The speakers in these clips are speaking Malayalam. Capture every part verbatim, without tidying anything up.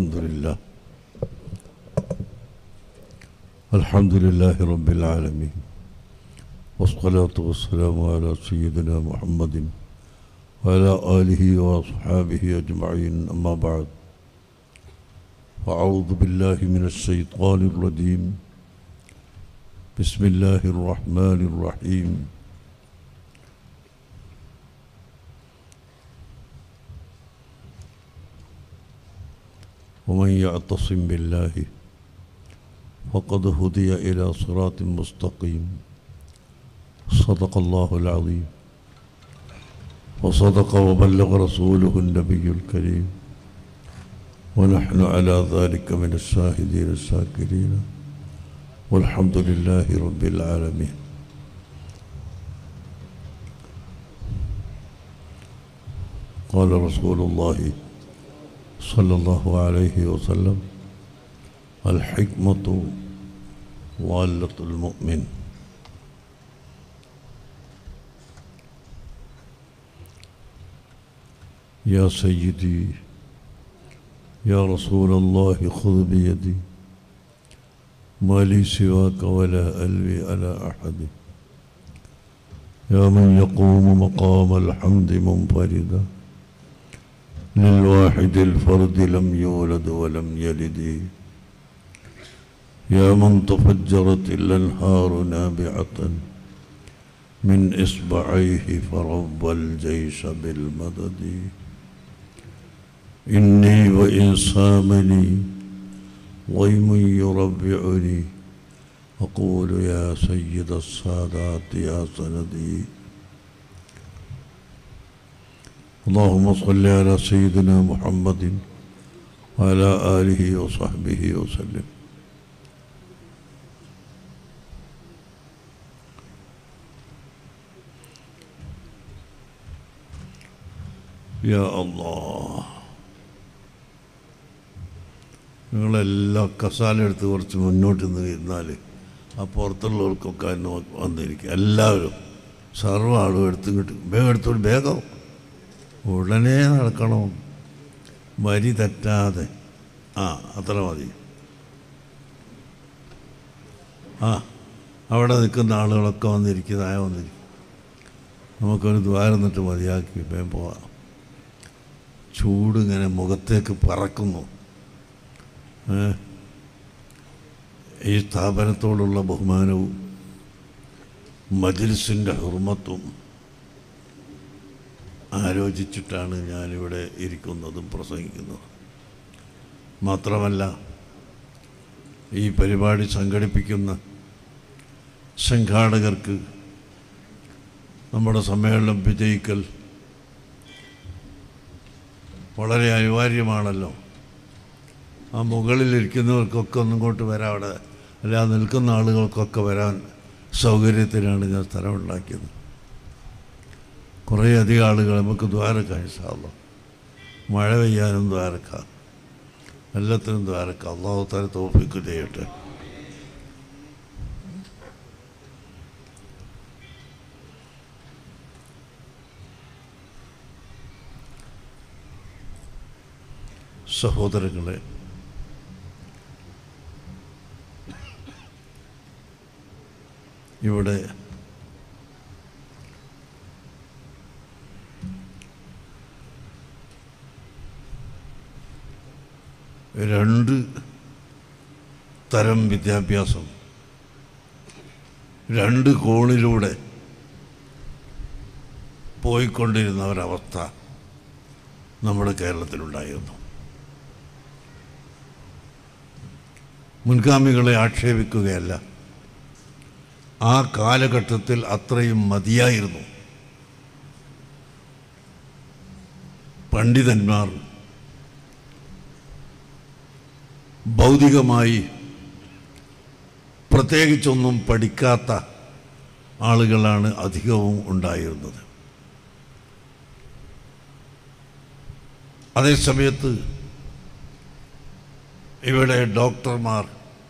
الحمد لله الحمد لله رب العالمين والصلاة والسلام على سيدنا محمد وعلى آله وأصحابه أجمعين أما بعد فأعوذ بالله من الشيطان الرجيم بسم الله الرحمن الرحيم ومن يعتصم بالله فقد هدي إلى صراط مستقيم صدق الله العظيم وصدق وبلغ رسوله النبي الكريم ونحن على ذلك من الشاهدين الشاكرين والحمد لله رب العالمين. قال رسول الله صلى الله عليه وسلم الحكمة ضالة المؤمن. يا سيدي يا رسول الله خذ بيدي ما لي سواك ولا ألوي على أحد يا من يقوم مقام الحمد منفردا للواحد الفرد لم يولد ولم يلد يا من تفجرت الأنهار نابعة من إصبعيه فرب الجيش بالمدد إني وإن صامني ضيم يربعني أقول يا سيد السادات يا سندي. اللهم صل على سيدنا محمد وعلى آله وصحبه وسلم. يا الله നിങ്ങളെല്ലാം കസാല എടുത്ത് കുറച്ച് മുന്നോട്ട് നിന്ന് ഇരുന്നാൽ ആ പുറത്തുള്ളവർക്കൊക്കെ അതിന് വന്നിരിക്കും. എല്ലാവരും സർവ്വ ആളും എടുത്തും കിട്ടും. വേഗം എടുത്തോട്ട് വേഗം ഉടനെ നടക്കണം, വരി തെറ്റാതെ. ആ അത്ര മതി. ആ അവിടെ നിൽക്കുന്ന ആളുകളൊക്കെ വന്നിരിക്കുന്നതായ വന്നിരിക്കും. നമുക്കൊരു ദ്വാരം നിന്നിട്ട് മതിയാക്കി വേഗം പോവാം. ചൂടിങ്ങനെ മുഖത്തേക്ക് പറക്കുന്നു. ഈ സ്ഥാപനത്തോടുള്ള ബഹുമാനവും മജ്‌ലിസിൻ്റെ ഹുർമത്തും ആലോചിച്ചിട്ടാണ് ഞാനിവിടെ ഇരിക്കുന്നതും പ്രസംഗിക്കുന്നതും. മാത്രമല്ല ഈ പരിപാടി സംഘടിപ്പിക്കുന്ന സംഘാടകർക്ക് നമ്മുടെ സമ്മേളനം വിജയിക്കൽ വളരെ അനിവാര്യമാണല്ലോ. ആ മുകളിലിരിക്കുന്നവർക്കൊക്കെ ഒന്നും ഇങ്ങോട്ട് വരാം, അവിടെ അല്ല നിൽക്കുന്ന ആളുകൾക്കൊക്കെ വരാൻ സൗകര്യത്തിനാണ് ഞാൻ സ്ഥലമുണ്ടാക്കിയത്. കുറേയധികം ആളുകൾ നമുക്ക് ദ്വാരക്കാം. ഇൻഷാ അല്ലാഹ് മഴ പെയ്യാനും ദ്വാരക്കാം, എല്ലാത്തിനും ദ്വാരക്കാം. അല്ലാഹു തആല തൗഫീഖ് ചെയ്യട്ടെ. സഹോദരങ്ങളെ, ഇവിടെ രണ്ട് തരം വിദ്യാഭ്യാസം രണ്ട് കോണിലൂടെ പോയിക്കൊണ്ടിരുന്ന ഒരവസ്ഥ നമ്മുടെ കേരളത്തിലുണ്ടായിരുന്നു. മുൻഗാമികളെ ആക്ഷേപിക്കുകയല്ല, ആ കാലഘട്ടത്തിൽ അത്രയും മതിയായിരുന്നു. പണ്ഡിതന്മാർ ഭൗതികമായി പ്രത്യേകിച്ചൊന്നും പഠിക്കാത്ത ആളുകളാണ് അധികവും ഉണ്ടായിരുന്നത്. അതേസമയത്ത് ഇവിടെ ഡോക്ടർമാർ,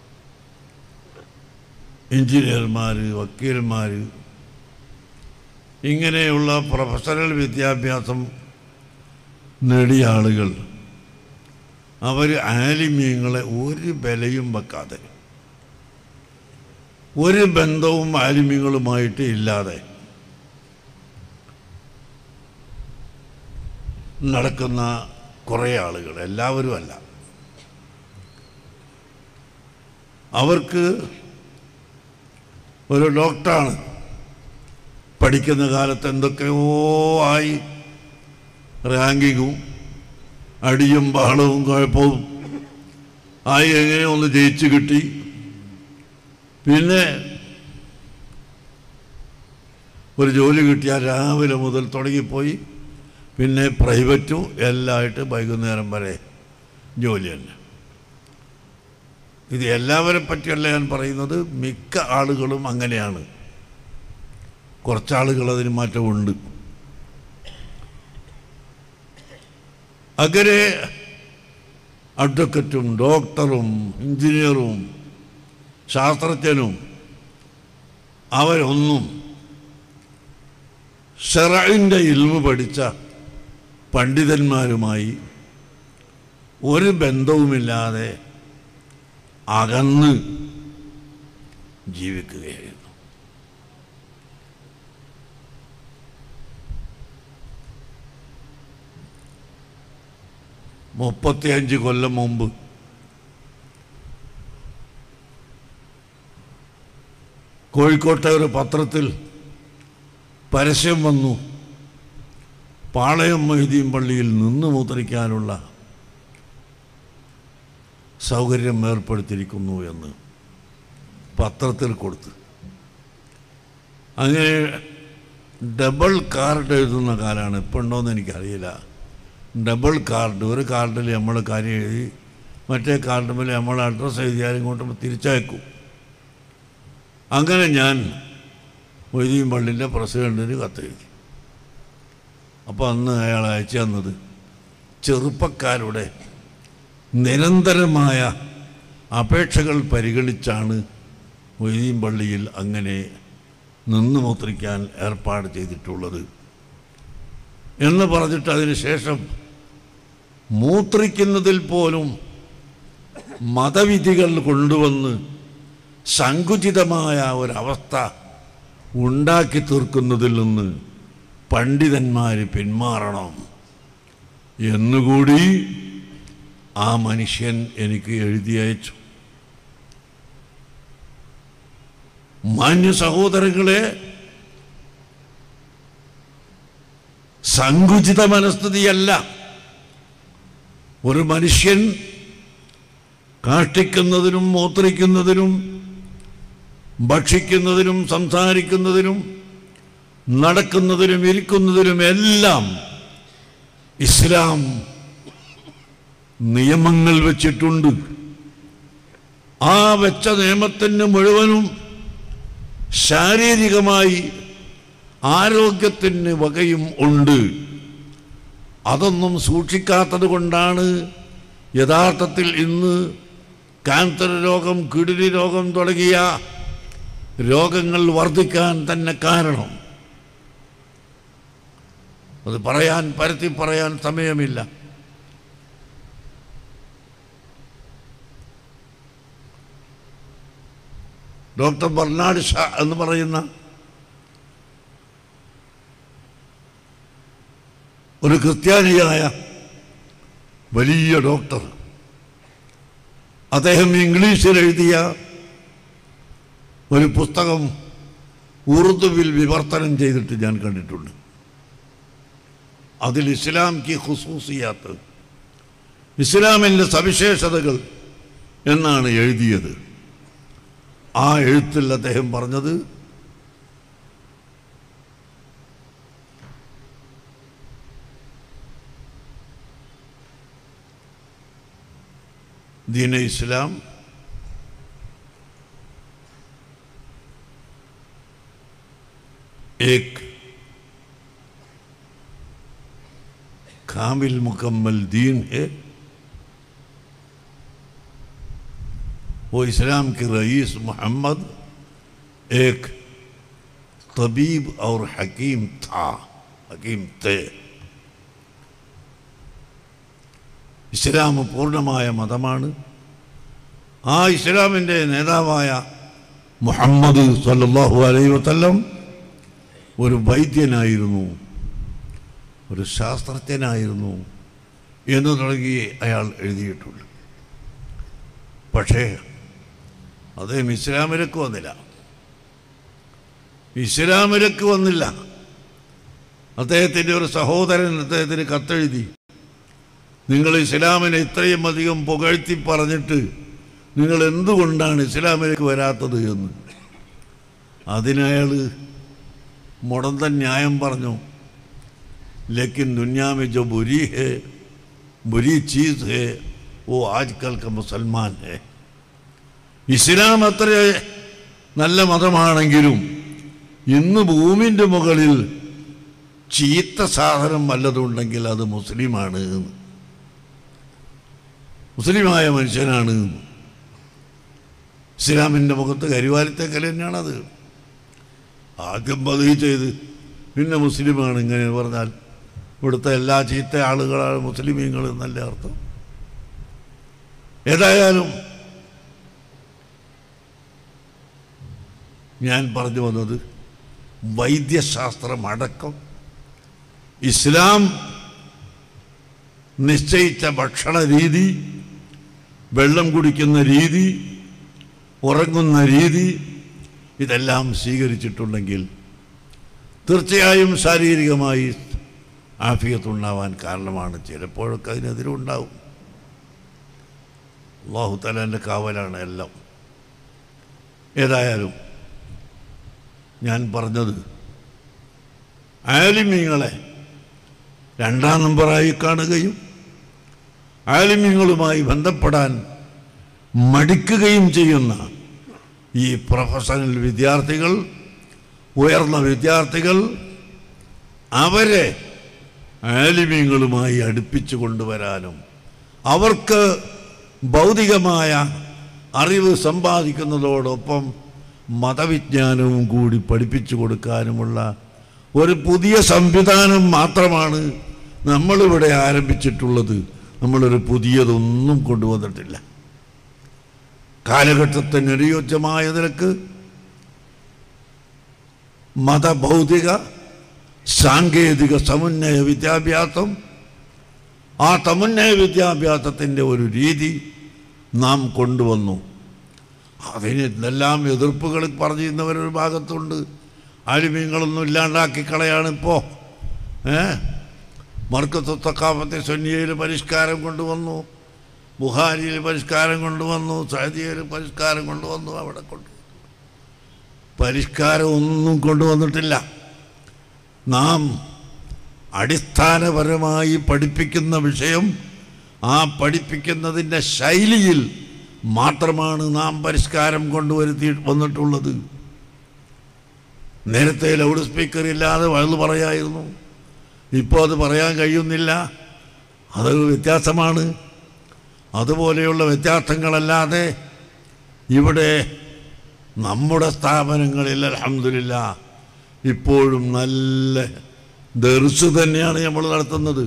എഞ്ചിനീയർമാർ, വക്കീൽമാർ, ഇങ്ങനെയുള്ള പ്രൊഫഷണൽ വിദ്യാഭ്യാസം നേടിയ ആളുകൾ അവർ ആലിമീങ്ങളെ ഒരു വിലയും വെക്കാതെ, ഒരു ബന്ധവും ആലിമീങ്ങളുമായിട്ട് ഇല്ലാതെ നടക്കുന്ന കുറേ ആളുകൾ, എല്ലാവരും അല്ല. അവർക്ക് ഒരു ഡോക്ടറാണ്, പഠിക്കുന്ന കാലത്ത് എന്തൊക്കെയോ ആയി, റാങ്കിങ്ങും അടിയും ബഹളവും കുഴപ്പവും ആയി, എങ്ങനെ ഒന്ന് ജയിച്ചു കിട്ടി. പിന്നെ ഒരു ജോലി കിട്ടിയാൽ രാവിലെ മുതൽ തുടങ്ങിപ്പോയി, പിന്നെ പ്രൈവറ്റും എല്ലാമായിട്ട് വൈകുന്നേരം വരെ ജോലി തന്നെ. ഇത് എല്ലാവരെ പറ്റിയല്ല ഞാൻ പറയുന്നത്, മിക്ക ആളുകളും അങ്ങനെയാണ്. കുറച്ചാളുകൾ അതിന് മാറ്റമുണ്ട്. അങ്ങനെ അഡ്വക്കറ്റും ഡോക്ടറും എഞ്ചിനീയറും ശാസ്ത്രജ്ഞനും അവരൊന്നും ശറഇന്റെ ഇൽമു പഠിച്ച പണ്ഡിതന്മാരുമായി ഒരു ബന്ധവുമില്ലാതെ അകന്ന് ജീവിക്കുകയായിരുന്നു. മുപ്പത്തിയഞ്ച് കൊല്ലം മുമ്പ് കോഴിക്കോട്ടെ ഒരു പത്രത്തിൽ പരസ്യം വന്നു, പാളയം മൊയ്തീൻ പള്ളിയിൽ നിന്ന് മൂത്രിക്കാനുള്ള സൗകര്യം ഏർപ്പെടുത്തിയിരിക്കുന്നു എന്ന് പത്രത്തിൽ കൊടുത്ത്. അങ്ങനെ ഡബിൾ കാർഡ് എഴുതുന്ന കാലമാണ്, ഇപ്പോൾ ഉണ്ടോയെന്ന് എനിക്കറിയില്ല. ഡബിൾ കാർഡ്, ഒരു കാർഡിൽ നമ്മൾ കാര്യം എഴുതി മറ്റേ കാർഡ് മേലെ നമ്മൾ അഡ്രസ്സ് എഴുതിയാലും ഇങ്ങോട്ട് തിരിച്ചയക്കും. അങ്ങനെ ഞാൻ മൊയ്തീൻ പള്ളിൻ്റെ പ്രസിഡൻറ്റിന് കത്തെഴുതി. അപ്പോൾ അന്ന് അയാൾ അയച്ചു തന്നത് ചെറുപ്പക്കാരുടെ നിരന്തരമായ അപേക്ഷകൾ പരിഗണിച്ചാണ് മൊയ്തീൻ പള്ളിയിൽ അങ്ങനെ നിന്ന് മൂത്രിക്കാൻ ഏർപ്പാട് ചെയ്തിട്ടുള്ളത് എന്ന് പറഞ്ഞിട്ട് അതിന് ശേഷം മൂത്രിക്കുന്നതിൽ പോലും മതവിധികൾ കൊണ്ടുവന്ന് സങ്കുചിതമായ ഒരവസ്ഥ ഉണ്ടാക്കി തീർക്കുന്നതിൽ നിന്ന് പണ്ഡിതന്മാർ പിന്മാറണം എന്നുകൂടി ആ മനുഷ്യൻ എനിക്ക് എഴുതി അയച്ചു. മാന്യ സഹോദരങ്ങളെ, സങ്കുചിത മനസ്ഥിതിയല്ല ഒരു മനുഷ്യൻ കാഷ്ടിക്കുന്നതിനും മൂത്രിക്കുന്നതിനും ഭക്ഷിക്കുന്നതിനും സംസാരിക്കുന്നതിനും നടക്കുന്നതിനും ഇരിക്കുന്നതിനും എല്ലാം ഇസ്ലാം നിയമങ്ങൾ വെച്ചിട്ടുണ്ട്. ആ വെച്ച നിയമത്തിന് മുഴുവനും ശാരീരികമായി ആരോഗ്യത്തിന് വകയും ഉണ്ട്. അതൊന്നും സൂക്ഷിക്കാത്തത് കൊണ്ടാണ് യഥാർത്ഥത്തിൽ ഇന്ന് ക്യാൻസർ രോഗം, കിഡ്നി രോഗം തുടങ്ങിയ രോഗങ്ങൾ വർദ്ധിക്കാൻ തന്നെ കാരണം. അത് പറയാൻ പരത്തി പറയാൻ സമയമില്ല. ഡോക്ടർ ബർണാഡ് ഷാ എന്ന് പറയുന്ന ഒരു ക്രിസ്ത്യാനിയായ വലിയ ഡോക്ടർ, അദ്ദേഹം ഇംഗ്ലീഷിൽ എഴുതിയ ഒരു പുസ്തകം ഉറുദുവിൽ വിവർത്തനം ചെയ്തിട്ട് ഞാൻ കണ്ടിട്ടുണ്ട്. അതിൽ ഇസ്ലാം കി ഖുസൂസിയാത്ത്, ഇസ്ലാമിൻ്റെ സവിശേഷതകൾ എന്നാണ് എഴുതിയത്. ആ എഴുത്തിൽ അദ്ദേഹം പറഞ്ഞത് दीन इस्लाम एक कामिल मुकम्मल दीन है। वो इस्लाम के रईस मोहम्मद एक तबीब और हकीम था, हकीम थे। ഇസ്ലാം പൂർണ്ണമായ മതമാണ്. ആ ഇസ്ലാമിൻ്റെ നേതാവായ മുഹമ്മദ് സല്ലല്ലാഹു അലൈഹി വസല്ലം ഒരു വൈദ്യനായിരുന്നു, ഒരു ശാസ്ത്രജ്ഞനായിരുന്നു എന്ന് തുടങ്ങി അയാൾ എഴുതിയിട്ടുണ്ട്. പക്ഷേ അദ്ദേഹം ഇസ്ലാമിലേക്ക് വന്നില്ല. ഇസ്ലാമിലേക്ക് വന്നില്ല അദ്ദേഹത്തിൻ്റെ ഒരു സഹോദരൻ അദ്ദേഹത്തിന് കത്തെഴുതി, നിങ്ങൾ ഇസ്ലാമിനെ ഇത്രയും അധികം പുകഴ്ത്തി പറഞ്ഞിട്ട് നിങ്ങൾ എന്തുകൊണ്ടാണ് ഇസ്ലാമിലേക്ക് വരാത്തത് എന്ന്. അതിനയാൾ മുടന്തൻ ന്യായം പറഞ്ഞു, ലേക്കിൻ ദുനിയാ में जो बुरी है बुरी चीज़ है वो आजकल का मुसलमान है. ഇസ്ലാം അത്ര നല്ല മതമാണെങ്കിലും ഇന്ന് ഭൂമിൻ്റെ മുകളിൽ ചീത്ത സാധനം വല്ലതുണ്ടെങ്കിൽ അത് മുസ്ലിമാണ്, മുസ്ലിമായ മനുഷ്യനാണ്. ഇസ്ലാമിൻ്റെ മുഖത്ത് കരിവാലിത്തേക്കൽ തന്നെയാണത്. ആദ്യം പതിവ് ചെയ്ത് പിന്നെ മുസ്ലിമാണ് ഇങ്ങനെ പറഞ്ഞാൽ ഇവിടുത്തെ എല്ലാ ചീത്ത ആളുകളാണ് മുസ്ലിമീങ്ങൾ എന്നല്ല അർത്ഥം. ഏതായാലും ഞാൻ പറഞ്ഞു വന്നത് വൈദ്യശാസ്ത്രം അടക്കം ഇസ്ലാം നിശ്ചയിച്ച ഭക്ഷണ രീതി, വെള്ളം കുടിക്കുന്ന രീതി, ഉറങ്ങുന്ന രീതി, ഇതെല്ലാം സ്വീകരിച്ചിട്ടുണ്ടെങ്കിൽ തീർച്ചയായും ശാരീരികമായി ആഫിയത്തുണ്ടാവാൻ കാരണമാണ്. ചിലപ്പോഴൊക്കെ അതിനെതിരുണ്ടാവും. അല്ലാഹു തആലയുടെ കാവലാണ് എല്ലാം. ഏതായാലും ഞാൻ പറഞ്ഞത് ആലിമീങ്ങളെ രണ്ടാം നമ്പറായി കാണുകയും ആലിമീങ്ങളുമായി ബന്ധപ്പെടാൻ മടിക്കുകയും ചെയ്യുന്ന ഈ പ്രൊഫഷണൽ വിദ്യാർത്ഥികൾ, ഉയർന്ന വിദ്യാർത്ഥികൾ, അവരെ ആലിമീങ്ങളുമായി അടുപ്പിച്ചു കൊണ്ടുവരാനും അവർക്ക് ഭൗതികമായ അറിവ് സമ്പാദിക്കുന്നതോടൊപ്പം മതവിജ്ഞാനവും കൂടി പഠിപ്പിച്ചു കൊടുക്കാനുമുള്ള ഒരു പുതിയ സംവിധാനം മാത്രമാണ് നമ്മളിവിടെ ആരംഭിച്ചിട്ടുള്ളത്. നമ്മളൊരു പുതിയതൊന്നും കൊണ്ടുവന്നിട്ടില്ല. കാലഘട്ടത്തിന് അനുയോജ്യമായ നിലക്ക് മതഭൗതിക സാങ്കേതിക സമന്വയ വിദ്യാഭ്യാസം, ആ സമന്വയ വിദ്യാഭ്യാസത്തിൻ്റെ ഒരു രീതി നാം കൊണ്ടുവന്നു. അതിന് എന്തെല്ലാം എതിർപ്പുകൾ പറഞ്ഞിരുന്നവരൊരു ഭാഗത്തുണ്ട്. ആലിമീങ്ങളൊന്നും ഇല്ലാണ്ടാക്കി കളയാണിപ്പോൾ. ഏ മർക്കത്ത് തഖാഫത്തെ സുന്നിയയിൽ പരിഷ്കാരം കൊണ്ടുവന്നു, ബുഖാരിയിൽ പരിഷ്കാരം കൊണ്ടുവന്നു, സഅദിയയിൽ പരിഷ്കാരം കൊണ്ടുവന്നു. അവിടെ കൊണ്ടു പരിഷ്കാരം ഒന്നും കൊണ്ടുവന്നിട്ടില്ല. നാം അടിസ്ഥാനപരമായി പഠിപ്പിക്കുന്ന വിഷയം, ആ പഠിപ്പിക്കുന്നതിൻ്റെ ശൈലിയിൽ മാത്രമാണ് നാം പരിഷ്കാരം കൊണ്ടുവരുത്തി വന്നിട്ടുള്ളത്. നേരത്തെ ലൗഡ് സ്പീക്കർ ഇല്ലാതെ വഴുതു പറയായിരുന്നു, ഇപ്പോൾ അത് പറയാൻ കഴിയുന്നില്ല. അതൊരു വ്യത്യാസമാണ്. അതുപോലെയുള്ള വ്യത്യാസങ്ങളല്ലാതെ ഇവിടെ നമ്മുടെ സ്ഥാപനങ്ങളിൽ അൽഹംദുലില്ലാഹ് ഇപ്പോഴും നല്ല ദർസ് തന്നെയാണ് നമ്മൾ നടത്തുന്നത്.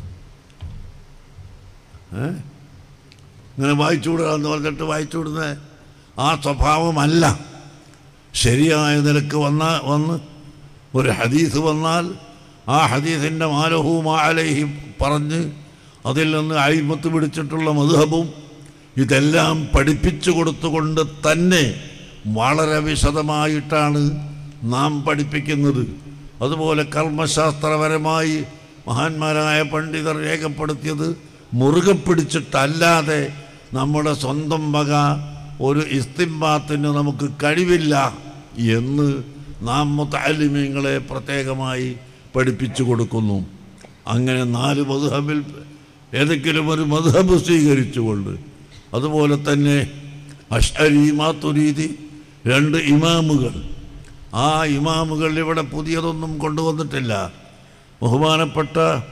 ഏ ഇങ്ങനെ വായിച്ചുവിടുക എന്ന് പറഞ്ഞിട്ട് വായിച്ചുവിടുന്ന ആ സ്വഭാവമല്ല. ശരിയായ നിലക്ക് വന്ന വന്ന് ഒരു ഹദീസ് വന്നാൽ ആ ഹദീസിൻ്റെ മാലഹു മാലഹി പറഞ്ഞ് അതിൽ നിന്ന് അയിമത്ത് പിടിച്ചിട്ടുള്ള മദ്ഹബും ഇതെല്ലാം പഠിപ്പിച്ചു കൊടുത്തുകൊണ്ട് തന്നെ വളരെ വിശദമായിട്ടാണ് നാം പഠിപ്പിക്കുന്നത്. അതുപോലെ കർമ്മശാസ്ത്രപരമായി മഹാന്മാരായ പണ്ഡിതർ രേഖപ്പെടുത്തിയത് മുറുകെ പിടിച്ചിട്ടല്ലാതെ നമ്മുടെ സ്വന്തം വക ഒരു ഇസ്തിംബാത്തിന് നമുക്ക് കഴിവില്ല എന്ന് നാം മുതഅല്ലിമീങ്ങളെ പ്രത്യേകമായി പഠിപ്പിച്ചു കൊടുക്കുന്നു. അങ്ങനെ നാല് മദ്ഹബിൽ ഏതെങ്കിലും ഒരു മദ്ഹബ് സ്വീകരിച്ചുകൊണ്ട്, അതുപോലെ തന്നെ അശ്അരി മാതുരീദി രണ്ട് ഇമാമുകൾ, ആ ഇമാമുകൾ ഇവിടെ പുതിയതൊന്നും കൊണ്ടുവന്നിട്ടില്ല. ബഹുമാനപ്പെട്ട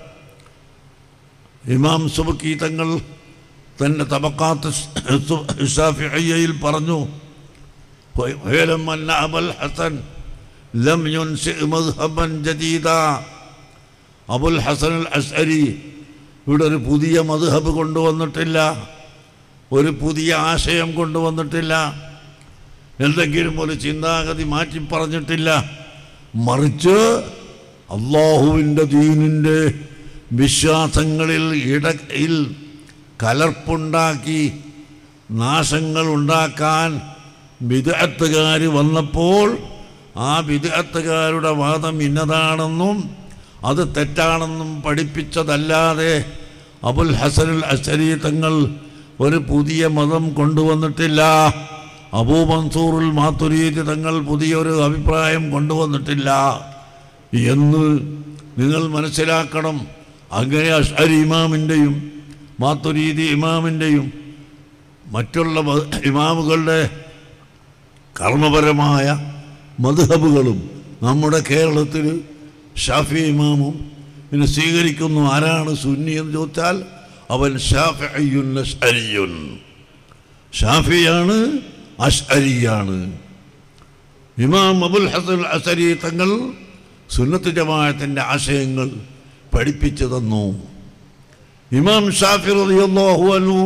ഇമാം സുബ്കി തങ്ങൾ തൻ്റെ തബഖാത്ത് ശാഫിഈയിൽ പറഞ്ഞു, വഅലം അന്ന അബുൽ ഹസൻ ലം യുൻശി മദ്ഹബൻ ജദീദ. അബുൽ ഹസൻ അൽ അശ്അരി ഇവിടെ ഒരു പുതിയ മദ്ഹബ് കൊണ്ടുവന്നിട്ടില്ല, ഒരു പുതിയ ആശയം കൊണ്ടുവന്നിട്ടില്ല, എന്തെങ്കിലും ഒരു ചിന്താഗതി മാറ്റി പറഞ്ഞിട്ടില്ല. മറിച്ച് അള്ളാഹുവിൻ്റെ ദീനിൻ്റെ വിശ്വാസങ്ങളിൽ ഇടയിൽ കലർപ്പുണ്ടാക്കി നാശങ്ങൾ ഉണ്ടാക്കാൻ ബിദ്അത്തുകാർ വന്നപ്പോൾ ആ ബിദ്അത്തുകാരുടെ വാദം ഇന്നതാണെന്നും അത് തെറ്റാണെന്നും പഠിപ്പിച്ചതല്ലാതെ അബുൽ ഹസനുൽ അശ്അരി തങ്ങൾ ഒരു പുതിയ മതം കൊണ്ടുവന്നിട്ടില്ല. അബൂ മൻസൂറുൽ മാതുരീദി തങ്ങൾ പുതിയൊരു അഭിപ്രായം കൊണ്ടുവന്നിട്ടില്ല എന്ന് നിങ്ങൾ മനസ്സിലാക്കണം. അങ്ങനെ അശ്അരി ഇമാമിൻ്റെയും മാതുരീദി ഇമാമിൻ്റെയും മറ്റുള്ള ഇമാമുകളുടെ കർമ്മപരമായ മദ്ഹബുകളും നമ്മുടെ കേരളത്തിൽ ഷാഫി ഇമാമും പിന്നെ സ്വീകരിക്കുന്നു. ആരാണ് സുന്നി എന്ന് ചോദിച്ചാൽ അവൻ ഷാഫിയ്യുൻ അശ്അരിയുൻ, ഷാഫിയാണ്, അശ്അരിയാണ്. ഇമാം അബുൽ ഹസൻ അശ്അരി തങ്ങൾ സുന്നത്ത് ജമാഅത്തിൻ്റെ ആശയങ്ങൾ പഠിപ്പിച്ചു തന്നു. ഇമാം ഷാഫി റളിയല്ലാഹു അൻഹു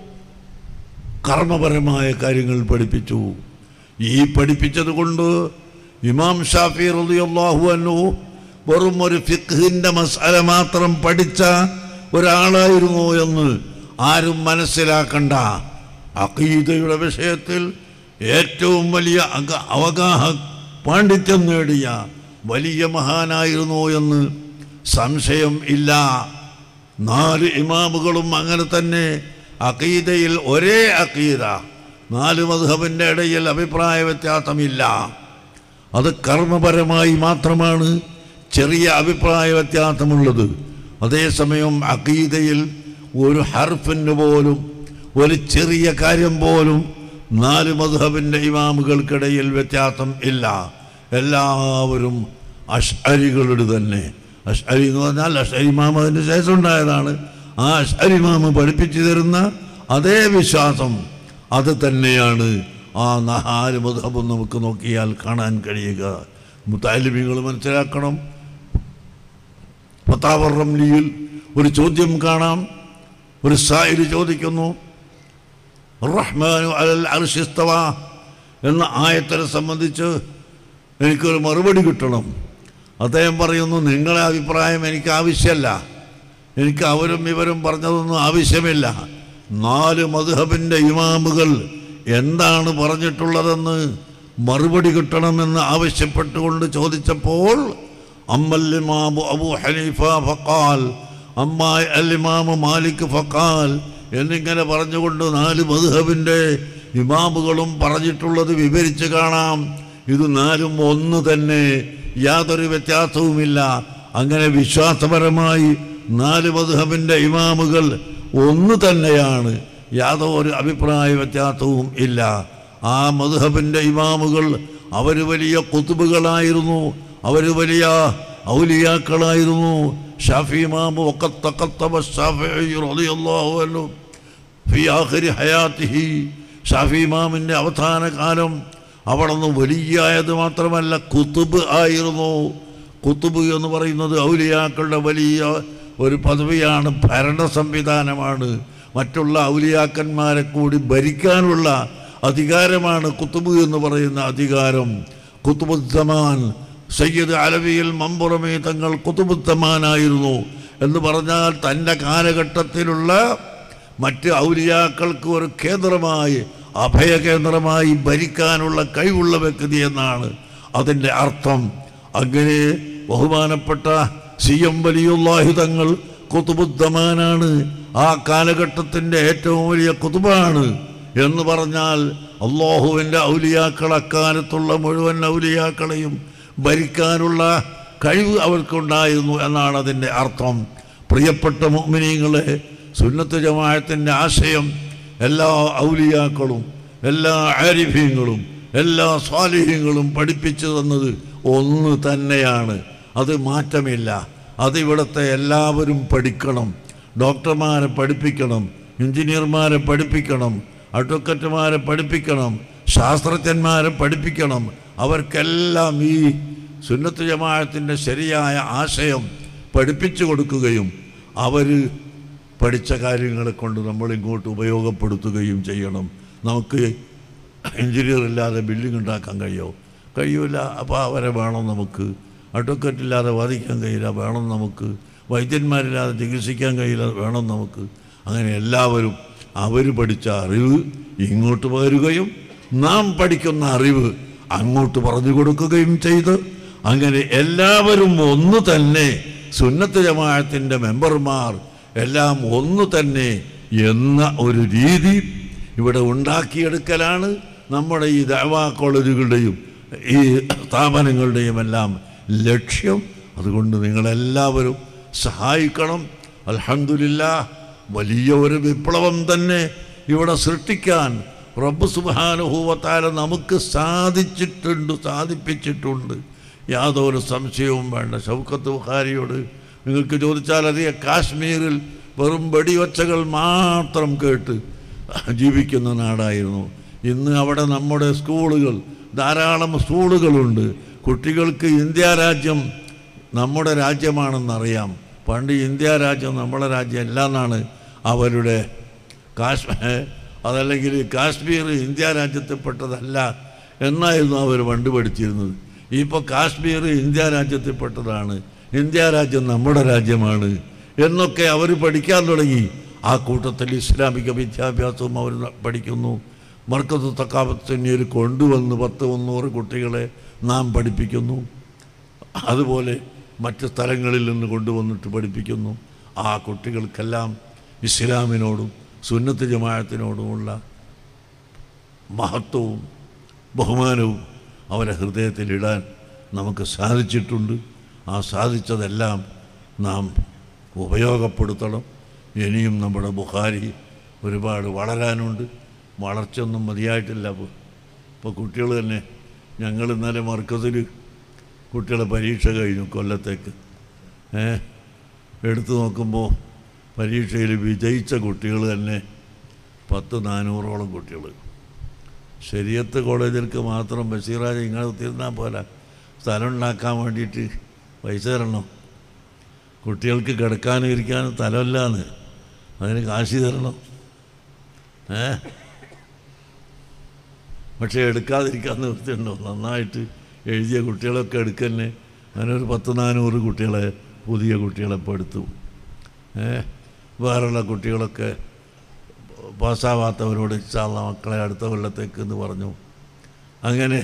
കർമ്മപരമായ കാര്യങ്ങൾ പഠിപ്പിച്ചു. ഈ പഠിപ്പിച്ചത് കൊണ്ട് ഇമാം ഷാഫി റളിയല്ലാഹു അൻഹു വെറും ഒരു ഫിഖ്ഹിൻ്റെ മസ്അല മാത്രം പഠിച്ച ഒരാളായിരുന്നു എന്ന് ആരും മനസ്സിലാക്കണ്ട. അഖീദയുടെ വിഷയത്തിൽ ഏറ്റവും വലിയ അവഗാഹ പാണ്ഡിത്യം നേടിയ വലിയ മഹാനായിരുന്നു എന്ന് സംശയം ഇല്ല. നാല് ഇമാമുകളും അങ്ങനെ തന്നെ അഖീദയിൽ ഒരേ അഖീദ, നാല് മദ്ഹബിൻ്റെ ഇടയിൽ അഭിപ്രായ വ്യത്യാസമില്ല. അത് കർമ്മപരമായി മാത്രമാണ് ചെറിയ അഭിപ്രായ വ്യത്യാസമുള്ളത്. അതേസമയം അഖീദയിൽ ഒരു ഹർഫിന് പോലും ഒരു ചെറിയ കാര്യം പോലും നാല് മദ്ഹബിൻ്റെ ഇമാമുകൾക്കിടയിൽ വ്യത്യാസം ഇല്ല. എല്ലാവരും അശ്അരികളുടെ തന്നെ. അശ്അരി എന്ന് പറഞ്ഞാൽ അശ്അരി ഇമാം അതിന് ശേഷം ഉണ്ടായതാണ്. ആ അശ്അരി ഇമാം പഠിപ്പിച്ചു തരുന്ന അതേ വിശ്വാസം അത് തന്നെയാണ് ആ നാല് മദ്ഹബും നമുക്ക് നോക്കിയാൽ കാണാൻ കഴിയുക. മുതഅല്ലിമീങ്ങൾ മനസ്സിലാക്കണം. ഫതാവ റംലിയിൽ ഒരു ചോദ്യം കാണാം. ഒരു സായിൽ ചോദിക്കുന്നു, റഹ്മാനു അലൽ അർശി ഇസ്തവ എന്ന ആയത്തിനെ സംബന്ധിച്ച് എനിക്കൊരു മറുപടി കിട്ടണം. അദ്ദേഹം പറയുന്നു, നിങ്ങളെ അഭിപ്രായം എനിക്ക് ആവശ്യമല്ല, എനിക്ക് അവരും ഇവരും പറഞ്ഞതൊന്നും ആവശ്യമില്ല. നാല് മദ്ഹബിൻ്റെ ഇമാമുകൾ എന്താണ് പറഞ്ഞിട്ടുള്ളതെന്ന് മറുപടി കിട്ടണമെന്ന് ആവശ്യപ്പെട്ടുകൊണ്ട് ചോദിച്ചപ്പോൾ അമ്മൽ ഇമാമു അബൂ ഹനീഫ ഫഖാൽ, അമ്മ അൽ ഇമാമു മാലിക് ഫഖാൽ എന്നിങ്ങനെ പറഞ്ഞുകൊണ്ട് നാല് മദ്ഹബിൻ്റെ ഇമാമുകളും പറഞ്ഞിട്ടുള്ളത് വിവരിച്ച് കാണാം. ഇത് നാലും ഒന്ന് തന്നെ, യാതൊരു വ്യത്യാസവുമില്ല. അങ്ങനെ വിശ്വാസപരമായി നാല് മദ്ഹബിൻ്റെ ഇമാമുകൾ ഒന്ന് തന്നെയാണ്, യാതൊരു അഭിപ്രായ വ്യത്യാസവും ഇല്ല. ആ മദ്ഹബിൻ്റെ ഇമാമുകൾ അവർ വലിയ ഖുതുബുകളായിരുന്നു, അവർ വലിയ ഔലിയാക്കളായിരുന്നു. ഷാഫി ഇമാം വഖത്ത് തഖത്തബ ശാഫിഈ റളിയല്ലാഹു അൻഹു ഫി ആഖിരി ഹയാത്തിഹി, ഷാഫി ഇമാമിൻ്റെ അവസാന കാലം അവിടുന്ന് വലിയായത് മാത്രമല്ല ഖുതുബ് ആയിരുന്നു. ഖുതുബ് എന്ന് പറയുന്നത് ഔലിയാക്കളുടെ വലിയ ഒരു പദവിയാണ്, ഭരണ സംവിധാനമാണ്. മറ്റുള്ള ഔലിയാക്കന്മാരെ കൂടി ഭരിക്കാനുള്ള അധികാരമാണ് ഖുതുബ് എന്ന് പറയുന്ന അധികാരം. ഖുതുബുസ്സമാൻ സയ്യിദ് അലവിയിൽ മമ്പുറമേ തങ്ങൾ ഖുതുബുസ്സമാനായിരുന്നു എന്ന് പറഞ്ഞാൽ തൻ്റെ കാലഘട്ടത്തിലുള്ള മറ്റ് ഔലിയാക്കൾക്ക് ഒരു കേന്ദ്രമായി, അഭയകേന്ദ്രമായി ഭരിക്കാനുള്ള കഴിവുള്ള വ്യക്തി എന്നാണ് അതിൻ്റെ അർത്ഥം. അങ്ങനെ ബഹുമാനപ്പെട്ട സി എം വലിയുല്ലാഹി തങ്ങൾ ഖുതുബുസ്സമാനാണ്, ആ കാലഘട്ടത്തിൻ്റെ ഏറ്റവും വലിയ ഖുതുബാണ് എന്ന് പറഞ്ഞാൽ അല്ലാഹുവിൻ്റെ ഔലിയാക്കൾ അക്കാലത്തുള്ള മുഴുവൻ ഔലിയാക്കളെയും ഭരിക്കാനുള്ള കഴിവ് അവർക്കുണ്ടായിരുന്നു എന്നാണ് അതിൻ്റെ അർത്ഥം. പ്രിയപ്പെട്ട മുഅ്മിനീങ്ങളെ, സുന്നത്ത് ജമാഅത്തിൻ്റെ ആശയം എല്ലാ ഔലിയാക്കളും എല്ലാ ആരിഫീങ്ങളും എല്ലാ സ്വാലിഹീങ്ങളും പഠിപ്പിച്ചു തന്നത് ഒന്ന് തന്നെയാണ്, അത് മാറ്റമില്ല. അതിവിടുത്തെ എല്ലാവരും പഠിക്കണം. ഡോക്ടർമാരെ പഠിപ്പിക്കണം, എഞ്ചിനീയർമാരെ പഠിപ്പിക്കണം, അഡ്വക്കറ്റുമാരെ പഠിപ്പിക്കണം, ശാസ്ത്രജ്ഞന്മാരെ പഠിപ്പിക്കണം. അവർക്കെല്ലാം ഈ സുന്നത്ത് ജമാഅത്തിൻ്റെ ശരിയായ ആശയം പഠിപ്പിച്ചു കൊടുക്കുകയും അവർ പഠിച്ച കാര്യങ്ങളെ കൊണ്ട് നമ്മൾ ഇങ്ങോട്ട് ഉപയോഗപ്പെടുത്തുകയും ചെയ്യണം. നമുക്ക് എഞ്ചിനീയർ ഇല്ലാതെ ബിൽഡിംഗ് ഉണ്ടാക്കാൻ കഴിയുമോ? കഴിയൂല. അപ്പോൾ അവരെ വേണം നമുക്ക്. അഡ്വക്കറ്റ് ഇല്ലാതെ വാദിക്കാൻ കഴിയില്ല, വേണം നമുക്ക്. വൈദ്യന്മാരില്ലാതെ ചികിത്സിക്കാൻ കഴിയില്ല, വേണം നമുക്ക്. അങ്ങനെ എല്ലാവരും അവർ പഠിച്ച അറിവ് ഇങ്ങോട്ട് പകരുകയും നാം പഠിക്കുന്ന അറിവ് അങ്ങോട്ട് പറഞ്ഞു കൊടുക്കുകയും ചെയ്ത് അങ്ങനെ എല്ലാവരും ഒന്ന് തന്നെ, സുന്നത്ത് ജമാഅത്തിൻ്റെ മെമ്പർമാർ എല്ലാം ഒന്ന് തന്നെ എന്ന ഒരു രീതി ഇവിടെ ഉണ്ടാക്കിയെടുക്കലാണ് നമ്മുടെ ഈ ദഅവാ കോളേജുകളുടെയും ഈ സ്ഥാപനങ്ങളുടെയും എല്ലാം ലക്ഷ്യം. അതുകൊണ്ട് നിങ്ങളെല്ലാവരും സഹായിക്കണം. അൽഹംദുലില്ലാഹ്, വലിയ ഒരു വിപ്ലവം തന്നെ ഇവിടെ സൃഷ്ടിക്കാൻ റബ്ബ് സുബ്ഹാനഹു വ തആല നമുക്ക് സാധിച്ചിട്ടുണ്ട്, സാധിപ്പിച്ചിട്ടുണ്ട്. യാതൊരു സംശയവും വേണ്ട. ഷൗക്കത്ത് ബുഖാരിയോട് നിങ്ങൾക്ക് ചോദിച്ചാൽ അറിയാം, കാശ്മീരിൽ വെറും വെടിവച്ചകൾ മാത്രം കേട്ട് ജീവിക്കുന്ന നാടായിരുന്നു. ഇന്ന് അവിടെ നമ്മുടെ സ്കൂളുകൾ, ധാരാളം സ്കൂളുകളുണ്ട്. കുട്ടികൾക്ക് ഇന്ത്യ രാജ്യം നമ്മുടെ രാജ്യമാണെന്നറിയാം. പണ്ട് ഇന്ത്യ രാജ്യം നമ്മുടെ രാജ്യം അല്ല എന്നാണ് അവരുടെ കാശ്മീർ, അതല്ലെങ്കിൽ കാശ്മീർ ഇന്ത്യ രാജ്യത്തിൽപ്പെട്ടതല്ല എന്നായിരുന്നു അവർ പണ്ട് പഠിച്ചിരുന്നത്. ഇപ്പോൾ കാശ്മീർ ഇന്ത്യ രാജ്യത്തിൽപ്പെട്ടതാണ്, ഇന്ത്യ രാജ്യം നമ്മുടെ രാജ്യമാണ് എന്നൊക്കെ അവർ പഠിക്കാൻ തുടങ്ങി. ആ കൂട്ടത്തിൽ ഇസ്ലാമിക വിദ്യാഭ്യാസവും അവർ പഠിക്കുന്നു. മർക്കസ് തഖാഫത്തുന്നയിൽ കൊണ്ടുവന്ന് പത്ത് മുന്നൂറ് കുട്ടികളെ നാം പഠിപ്പിക്കുന്നു. അതുപോലെ മറ്റ് സ്ഥലങ്ങളിൽ നിന്ന് കൊണ്ടുവന്നിട്ട് പഠിപ്പിക്കുന്നു. ആ കുട്ടികൾക്കെല്ലാം ഇസ്ലാമിനോടും സുന്നത്ത് ജമാഅത്തിനോടുമുള്ള മഹത്വവും ബഹുമാനവും അവരെ ഹൃദയത്തിലിടാൻ നമുക്ക് സാധിച്ചിട്ടുണ്ട്. ആ സാധിച്ചതെല്ലാം നാം ഉപയോഗപ്പെടുത്തണം. ഇനിയും നമ്മുടെ ബുഖാരി ഒരുപാട് വളരാനുണ്ട്. വളർച്ചയൊന്നും മതിയായിട്ടില്ല. ഇപ്പോൾ ഇപ്പോൾ കുട്ടികൾ തന്നെ, ഞങ്ങൾ ഇന്നലെ മർക്കസിൽ കുട്ടികളെ പരീക്ഷ കഴിഞ്ഞു കൊല്ലത്തേക്ക്. എടുത്തു നോക്കുമ്പോൾ പരീക്ഷയിൽ വിജയിച്ച കുട്ടികൾ തന്നെ പത്ത് നാനൂറോളം കുട്ടികൾ. ശരീഅത്ത് കോളേജിലേക്ക് മാത്രം ബഷീറാജ് ഇങ്ങനെ തീർന്നാൽ പോലെ സ്ഥലം ഉണ്ടാക്കാൻ വേണ്ടിയിട്ട് പൈസ തരണം. കുട്ടികൾക്ക് കിടക്കാനും ഇരിക്കാനും സ്ഥലമില്ലാന്ന്, അതിന് കാശ് തരണം. ഏ പക്ഷേ എടുക്കാതിരിക്കാൻ നിർത്തിയുണ്ടോ? നന്നായിട്ട് എഴുതിയ കുട്ടികളൊക്കെ എടുക്കന്നെ. അങ്ങനെ ഒരു പത്ത് നാനൂറ് കുട്ടികളെ, പുതിയ കുട്ടികളെ ഇപ്പോൾ എടുത്തു. ഏ വേറെയുള്ള കുട്ടികളൊക്കെ പാസ്സാവാത്തവരോട് ഇൻഷാ അല്ലാഹ് മക്കളെ അടുത്ത കൊല്ലത്തേക്ക് എന്ന് പറഞ്ഞു. അങ്ങനെ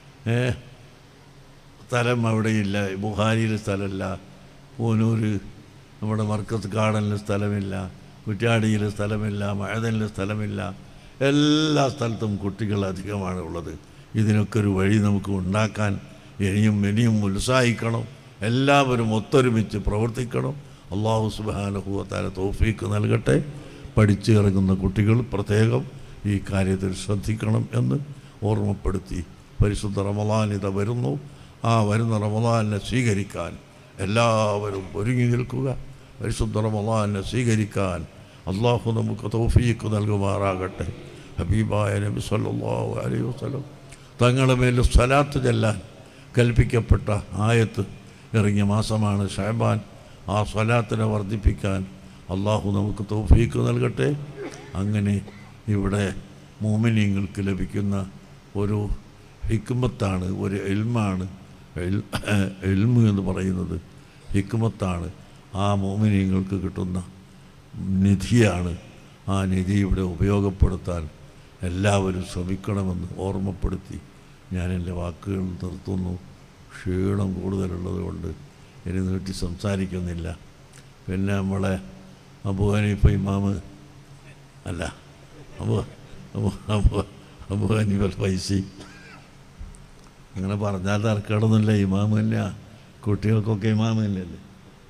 സ്ഥലം അവിടെയില്ല. ബുഖാരിയിൽ സ്ഥലമില്ല, പൂനൂർ നമ്മുടെ മർക്കസ് ഗാർഡനിൽ സ്ഥലമില്ല, കുറ്റ്യാടിയിൽ സ്ഥലമില്ല, മഅദനിൽ സ്ഥലമില്ല. എല്ലാ സ്ഥലത്തും കുട്ടികൾ അധികമാണ് ഉള്ളത്. ഇതിനൊക്കെ ഒരു വഴി നമുക്ക് ഉണ്ടാക്കാൻ ഇനിയും ഇനിയും ഉത്സാഹിക്കണം. എല്ലാവരും ഒത്തൊരുമിച്ച് പ്രവർത്തിക്കണം. അല്ലാഹു സുബ്ഹാനഹു വ തആല തൗഫീഖ് നൽകട്ടെ. പഠിച്ച് ഇറങ്ങുന്ന കുട്ടികൾ പ്രത്യേകം ഈ കാര്യത്തിൽ ശ്രദ്ധിക്കണം എന്ന് ഓർമ്മപ്പെടുത്തി, പരിശുദ്ധ റമളാൻ ഇത വരുന്നു. ആ വരുന്ന റമളാനെ സ്വീകരിക്കാൻ എല്ലാവരും ഒരുങ്ങി നിൽക്കുക. പരിശുദ്ധ റമളാനെ സ്വീകരിക്കാൻ അള്ളാഹു നമുക്ക് തൗഫീഖ് നൽകുമാറാകട്ടെ. ഹബീബായ നബി സല്ലല്ലാഹു അലൈഹി വസല്ലം തങ്ങളുടെ മേൽ സ്വലാത്ത് ചെല്ലാൻ കൽപ്പിക്കപ്പെട്ട ആയത്ത് ഇറങ്ങിയ മാസമാണ് ശഅബാൻ. ആ സ്വലാത്തിനെ വർദ്ധിപ്പിക്കാൻ അള്ളാഹു നമുക്ക് തൗഫീഖ് നൽകട്ടെ. അങ്ങനെ ഇവിടെ മുഅ്മിനീങ്ങൾക്ക് ലഭിക്കുന്ന ഒരു ഹിക്മത്താണ്, ഒരു ഇൽമാണ്. ഇൽമ് എന്ന് പറയുന്നത് ഹിക്മത്താണ്. ആ മുഅ്മിനീങ്ങൾക്ക് കിട്ടുന്ന നിധിയാണ്. ആ നിധി ഇവിടെ ഉപയോഗപ്പെടുത്താൻ എല്ലാവരും ശ്രമിക്കണമെന്ന് ഓർമ്മപ്പെടുത്തി ഞാൻ എൻ്റെ വാക്കുകൾ നിർത്തുന്നു. ക്ഷീണം കൂടുതലുള്ളത് കൊണ്ട് ഇനി നീട്ടി സംസാരിക്കുന്നില്ല. പിന്നെ നമ്മളെ അബൂ ഹനീഫ ഇമാമ് അല്ല അബൂ അബൂ അബൂ അബൂ ഹനീഫ ഫൈസി, അങ്ങനെ പറഞ്ഞാൽ തർക്കമൊന്നുമില്ല. ഇമാമ് തന്നെയാ, കുട്ടികൾക്കൊക്കെ ഇമാമ് തന്നെയല്ലേ.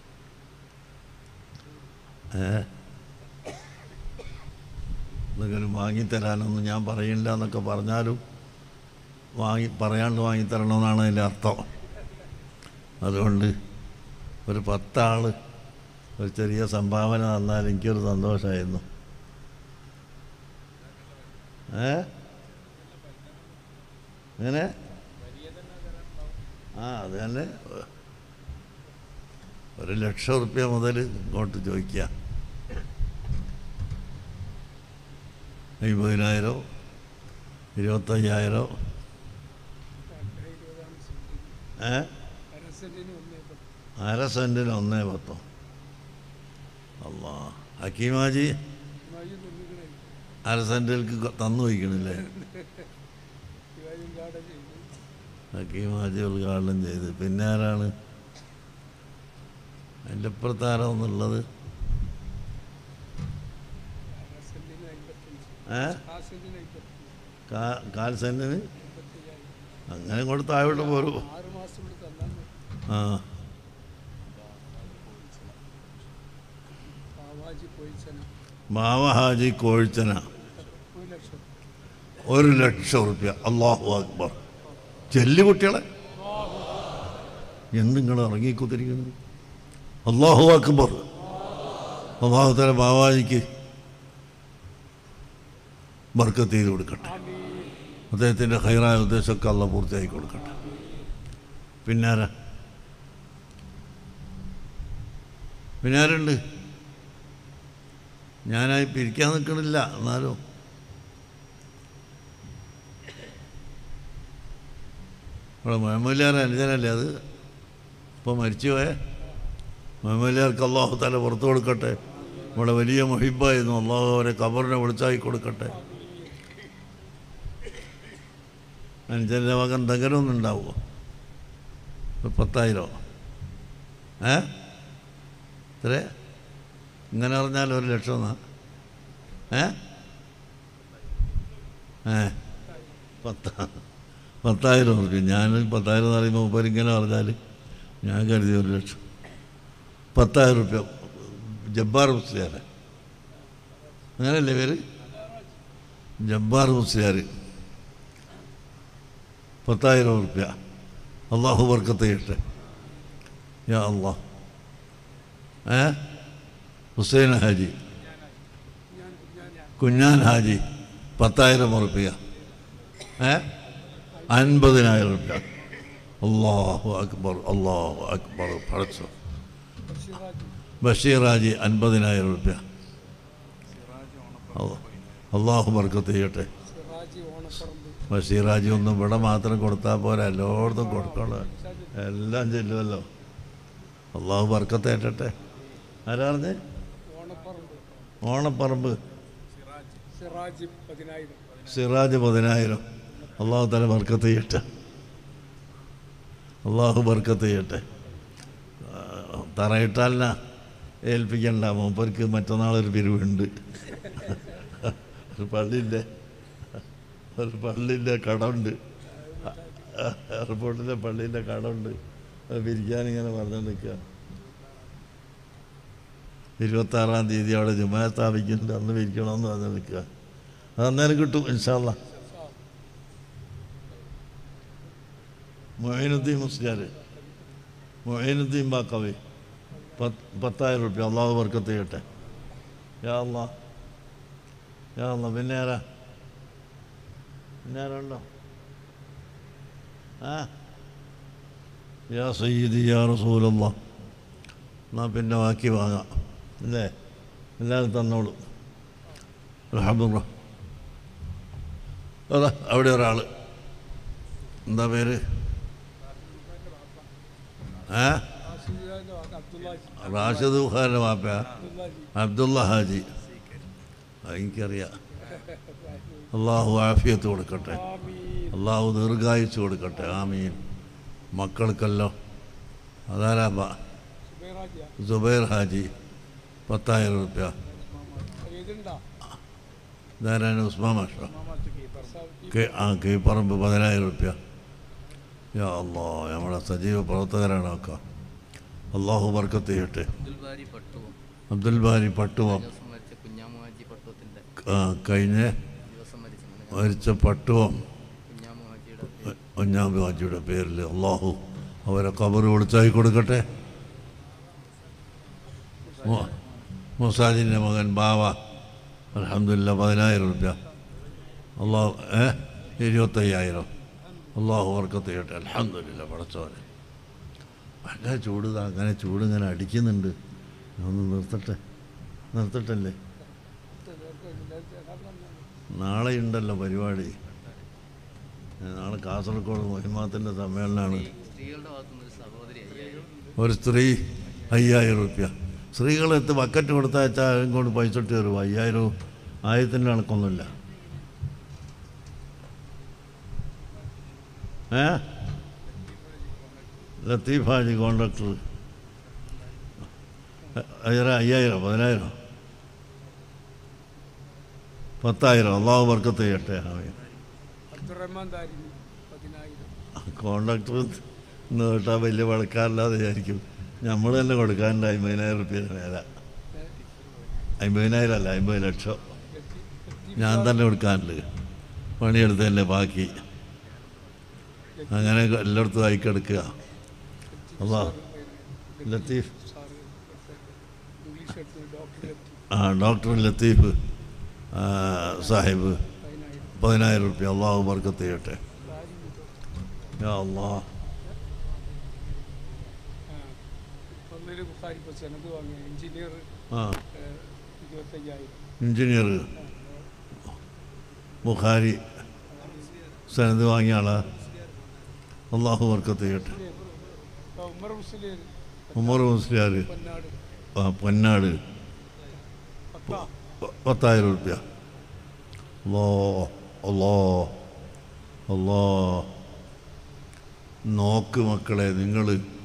ഏ എന്തെങ്കിലും വാങ്ങിത്തരാനൊന്നും ഞാൻ പറയില്ല എന്നൊക്കെ പറഞ്ഞാലും വാങ്ങി പറയാണ്ട് വാങ്ങിത്തരണമെന്നാണ് അതിൻ്റെ അർത്ഥം. അതുകൊണ്ട് ഒരു പത്താൾ ഒരു ചെറിയ സംഭാവന തന്നാൽ എനിക്കൊരു സന്തോഷമായിരുന്നു. ഏ അങ്ങനെ ആ അത് തന്നെ ഒരു ലക്ഷം റുപ്യ മുതൽ ഇങ്ങോട്ട് ചോദിക്കുക. അമ്പതിനായിരം ഇരുപത്തയ്യായിരം ഏ അര സെൻറ്റിന് ഒന്നേ പത്തോ അല്ലാ ഹക്കീമാജി അര സെൻറ്റിലേക്ക് തന്നു വയ്ക്കണില്ലേ ഹക്കീമാജി ഉദ്ഘാടനം ചെയ്ത് പിന്നെ ആരാണ് അതിൻ്റെ ഇപ്പുറത്താരാന്നുള്ളത് ഏ കാൽ സെൻറ്റിന് അങ്ങനെ കൊണ്ട് താഴോട്ട് പോരും ആ മാവഹാജി കോഴിച്ചന ഒരു ലക്ഷം റുപ്യ അല്ലാഹു അക്ബർ ചെല്ലി കുട്ടികളെ എന്തിങ്ങൾ ഇറങ്ങിക്കുത്തിരിക്കുന്നത് അല്ലാഹു അക്ബർ അല്ലാഹു തആല മാവാജിക്ക് ബർക്കത്ത് ചെയ്ത് കൊടുക്കട്ടെ അദ്ദേഹത്തിൻ്റെ ഹൈറായ ഉദ്ദേശമൊക്കെ അല്ലാഹു പൂർത്തിയാക്കി കൊടുക്കട്ടെ പിന്നാരാ പിന്നാരുണ്ട് ഞാനായി പിരിക്കാൻ നിൽക്കണില്ല എന്നാലും ഇവിടെ മുഹമ്മദിയാർ അനുജനല്ലേ അത് ഇപ്പോൾ മരിച്ചു പോയേ മുഹമ്മദിയാർക്ക് അല്ലാഹു തആല പുറത്തു കൊടുക്കട്ടെ ഇവിടെ വലിയ മുഹിബ്ബായിരുന്നു അല്ലാഹു അവരെ ഖബറിനെ വിളിച്ചാക്കി കൊടുക്കട്ടെ അനുജൻ്റെ മകൻ എന്തെങ്കിലും ഉണ്ടാവുമോ പത്തായിരോ ഏ ഇത്രേ ഇങ്ങനെ പറഞ്ഞാൽ ഒരു ലക്ഷം എന്നാ ഏ ഏ പത്താ പത്തായിരം ഉറുപ്പിക ഞാൻ പത്തായിരം എന്ന് പറയുമ്പോൾ മുപ്പത് ഇങ്ങനെ പറഞ്ഞാൽ ഞാൻ കരുതി ഒരു ലക്ഷം പത്തായിരം ഉറുപ്പ്യ ജബ്ബാർ മുസ്ലിയാർ അങ്ങനെയല്ലേ പേര് ജബ്ബാർ മുസ്ലിയാർ പത്തായിരം ഉറുപ്പ്യ അള്ളാഹു ബർക്കത്ത് ചെയ്യട്ടെ യാ അള്ളാഹ് ഏ ഹുസൈൻ ഹാജി കുഞ്ഞാൻ ഹാജി പത്തായിരം ഉറുപ്പിക ഏ അൻപതിനായിരം റുപ്യ അല്ലാഹു അക്ബർ അല്ലാഹു അക്ബർ പഠിച്ചു ബഷീർ ഹാജി അൻപതിനായിരം റുപ്യ അല്ലാഹു ബർക്കത്ത് ചെയ്യട്ടെ ബഷീർ ഹാജി ഒന്നും ഇവിടെ മാത്രം കൊടുത്താൽ പോരാ എല്ലായിടത്തും കൊടുക്കണം എല്ലാം ചെല്ലുമല്ലോ അല്ലാഹു ബർക്കത്ത് ഏറ്റട്ടെ ആരാ പറഞ്ഞേ ഓണപ്പറമ്പ് സിറാജ് പതിനായിരം അള്ളാഹു തആല ബർക്കത്ത് ചെയ്യട്ടെ അള്ളാഹു ബർക്കത്ത് ചെയ്യട്ടെ തറയിട്ടാലിനാ ഏൽപ്പിക്കണ്ട മൂപ്പർക്ക് മറ്റന്നാളൊരു പിരിവുണ്ട് ഒരു പള്ളിൻ്റെ ഒരു പള്ളിൻ്റെ കടമുണ്ട് എയർപോർട്ടിലെ പള്ളിൻ്റെ കടമുണ്ട് അത് പിരിക്കാനിങ്ങനെ പറഞ്ഞു നിൽക്കുക ഇരുപത്താറാം തീയതി അവിടെ ജുമാ സ്ഥാപിക്കുന്നുണ്ട് അന്ന് പിരിക്കണമെന്ന് പറഞ്ഞ് നിൽക്കുക അത് അന്നേരം കിട്ടും ഇൻഷാ അല്ലാഹ് മൊയ്നുദ്ദീൻ മുസ്ലിയാർ മൊയ്നുദ്ദീൻ ബാക്കവി പത്ത് പത്തായിരം റുപ്യ അള്ളാഹു ബർക്കത്ത് ചെയ്യട്ടെ യാ അല്ലാഹ് യാ അല്ലാഹ് പിന്നെ ആരാ പിന്നെ ആരുണ്ടോ ആ യാ സയ്യിദി യാ റസൂലല്ലാഹ് എന്നാൽ പിന്നെ ബാക്കി വാങ്ങാം അല്ലേ എല്ലാവരും തന്നോളൂ അൽഹംദുലില്ലാഹ് അതാ അവിടെ ഒരാൾ എന്താ പേര് ഏ റാഷിദ് ഖാൻ്റെ വാപ്പ അബ്ദുള്ള ഹാജി എനിക്കറിയാം അള്ളാഹു ആഫിയത്ത് കൊടുക്കട്ടെ അള്ളാഹു ദീർഘായുസ് കൊടുക്കട്ടെ ആമീൻ മക്കൾക്കല്ലോ അതാരാ സുബൈർ ഹാജി പത്തായിരം റുപ്യ ഇതാരാണ് ഉസ്മാൻ മാഷ ആ കീപ്പറമ്പ് പതിനായിരം റുപ്യ യാ അല്ലാ നമ്മുടെ സജീവ പ്രവർത്തകരാണ് ഒക്കെ അള്ളാഹു ബർക്കത്ത് ചെയ്യട്ടെ അബ്ദുൽ ബാരി പട്ടുവം കഴിഞ്ഞ മരിച്ച പട്ടുവം കുഞ്ഞാമ്പി ഹാജിയുടെ പേരിൽ അള്ളാഹു അവരെ ഖബർ വിളിച്ചായി കൊടുക്കട്ടെ മുസാജിൻ്റെ മകൻ ബാവ അൽഹംദുലില്ലാ പതിനായിരം റുപ്യ അള്ളാഹു ഏ ഇരുപത്തയ്യായിരം അള്ളാഹു ബർക്കത്ത് ചെയ്യട്ടെ അൽഹംദുലില്ലാ പടച്ചോനെ ഭയങ്കര ചൂട് അങ്ങനെ ചൂട് ഇങ്ങനെ അടിക്കുന്നുണ്ട് ഒന്ന് നിർത്തട്ടെ നിർത്തട്ടല്ലേ നാളെ ഉണ്ടല്ലോ പരിപാടി. നാളെ കാസർഗോഡ് മഹിമാത്തിൻ്റെ സമ്മേളനമാണ്. ഒരു സ്ത്രീ അയ്യായിരം റുപ്യ സ്ത്രീകളെത്ത് ബക്കറ്റ് കൊടുത്തയച്ചാൽ ഇങ്ങോട്ട് പൈസ ഇട്ട് തരും. അയ്യായിരം ആയിരത്തിൻ്റെ കണക്കൊന്നുമില്ല. ഏ ലത്തീഫ് ഹാജി കോൺട്രാക്ടർ അയ്യായിരം പതിനായിരം പത്തായിരം അള്ളാഹു ബർക്കത്ത് ചെയ്യട്ടെ. കോൺട്രാക്ടർ എന്ന് കേട്ടാൽ വലിയ പണക്കാരല്ലാതെ വിചാരിക്കും. നമ്മൾ തന്നെ കൊടുക്കാനുണ്ട് അമ്പതിനായിരം റുപ്യ മേല. അമ്പതിനായിരം അല്ല, അമ്പത് ലക്ഷം ഞാൻ തന്നെ കൊടുക്കാനുണ്ട്. പണിയെടുത്തല്ലേ ബാക്കി. അങ്ങനെ എല്ലായിടത്തും ആയിക്കെടുക്കുക. അള്ളാ ലത്തീഫ് ആ ഡോക്ടർ ലത്തീഫ് സാഹിബ് പതിനായിരം റുപ്യ അള്ളാഹു ബർക്കത്ത് ചെയ്യട്ടെ. യാ അള്ളാ. ആ എഞ്ചിനീയർ ബുഖാരി സനത് വാങ്ങിയ ആളാ. അള്ളാഹു ബർക്കത്ത് ചെയ്യട്ടെ. ഉമർ മുസ്ലിയാർ ആ പൊന്നാട് പത്തായിരം റുപ്യ. അല്ലോ അല്ലോ അല്ലോ. നോക്ക് മക്കളെ, നിങ്ങൾ